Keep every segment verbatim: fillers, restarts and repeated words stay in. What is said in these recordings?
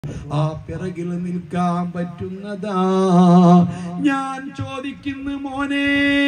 ആ പിറകിൽ നിൽക്കാൻ പറ്റുന്നതാ. ഞാൻ ചോദിക്കുന്നു മോനെ,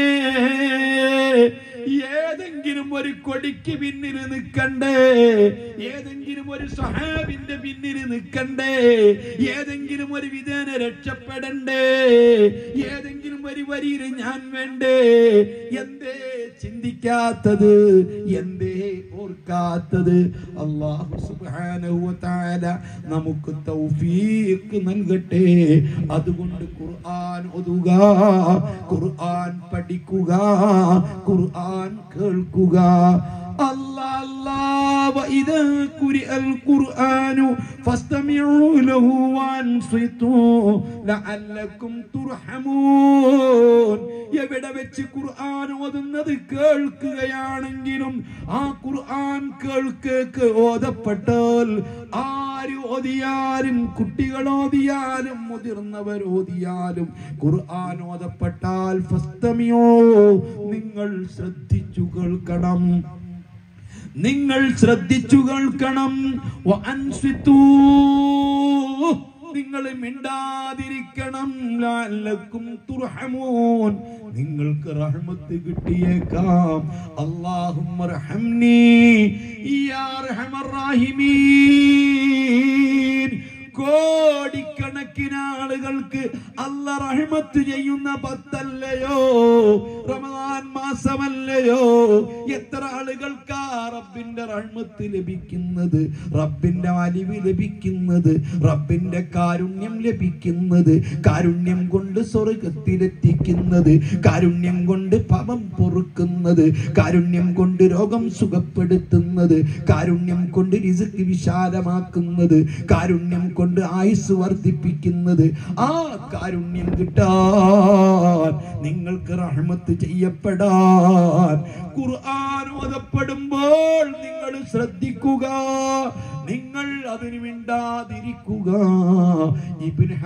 ഏതെങ്കിലും ഒരു കൊടിക്ക് പിന്നിൽ നിൽക്കണ്ടേ? ഏതെങ്കിലും ഒരു സഹാബിന്റെ പിന്നിൽ നിൽക്കണ്ടേ? ഏതെങ്കിലും ഒരു വിധേന രക്ഷപ്പെടണ്ടേ? ഏതെങ്കിലും ഒരു വരിയിൽ ഞാൻ വേണ്ടേ? എന്തേ ചിന്തിക്കാത്തത്? എന്തേ ഓർക്കാത്തത്? അല്ലാഹു സുബ്ഹാനഹു വ തആല നമുക്ക് തൗഫീഖ് നൽകട്ടെ. അതുകൊണ്ട് ഖുർആൻ ഓതുക, ഖുർആൻ പഠിക്കുക, ഖുർആൻ കേൾക്കുക. അല്ലാ അല്ലാ വഇദാ ഖുരിഅൽ ഖുർആനു ഫസ്തമിഉ ലഹു വൻസിതു ലഅല്ലകും തുർഹമൂൻ. എവിടെ വെച്ച് ഖുർആൻ ഓതുന്നത് കേൾക്കുകയാണെങ്കിലും ആ ഖുർആൻ കേൾക്കേക്ക് ഓതപ്പെട്ടാൽ, ആര് ഓതിയാലും, കുട്ടികൾ ഓതിയാലും മുതിർന്നവർ ഓതിയാലും ഖുർആൻ ഓതപ്പെട്ടാൽ ഫസ്തമിഉ, നിങ്ങൾ ശ്രദ്ധിച്ചു കേൾക്കണം, നിങ്ങൾ ശ്രദ്ധിച്ചു കേൾക്കണം. വഅൻസിതു, നിങ്ങൾ മിണ്ടാതിരിക്കണം. ലഅല്ലകും തുർഹമൂൻ, നിങ്ങൾക്ക് റഹ്മത്ത് കിട്ടിയേക്കാം. അല്ലാഹുമ്മ റഹംനി യാ അർഹമർ റഹീമീൻ. കോടിക്കണക്കിന് ആളുകൾക്ക് അല്ലാഹ് റഹ്മത്ത് ചെയ്യുന്ന പത്തല്ലയോ, റമദാൻ മാസമല്ലയോ? എത്ര ആളുകൾക്കാ റബ്ബിന്റെ റഹ്മത്ത് ലഭിക്കുന്നത്, റബ്ബിന്റെ അലിവ് ലഭിക്കുന്നത്, റബ്ബിന്റെ കാരുണ്യം ലഭിക്കുന്നത്, കാരുണ്യം കൊണ്ട് സ്വർഗ്ഗത്തിലെത്തിക്കുന്നത്, കാരുണ്യം കൊണ്ട് പാപം പൊറുക്കുന്നത്, കാരുണ്യം കൊണ്ട് രോഗം സുഖപ്പെടുത്തുന്നത്, കാരുണ്യം കൊണ്ട് റിസ്ക് വിശാലമാക്കുന്നത്, കാരുണ്യം കൊണ്ട് ആയുസ് വർദ്ധിപ്പിക്കുന്നത്. ആ കാരുണ്യം കിട്ടാൻ, നിങ്ങൾക്ക് റഹ്മത്ത് ചെയ്യപ്പെടാൻ ഖുർആൻ ഓതപ്പെടുമ്പോൾ നിങ്ങൾ ശ്രദ്ധിക്കുക, നിങ്ങൾ അതിന് മിണ്ടാതിരിക്കുക. ഇബ്നു